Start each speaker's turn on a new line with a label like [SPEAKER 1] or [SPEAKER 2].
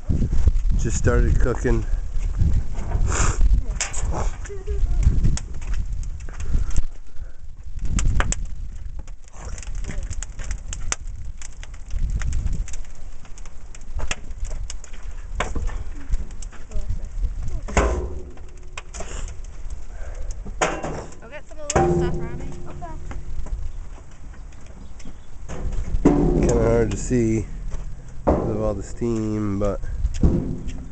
[SPEAKER 1] Just started cooking.
[SPEAKER 2] I'll get some of the little stuff, Robbie.
[SPEAKER 1] Kind of hard to see because of all the steam, but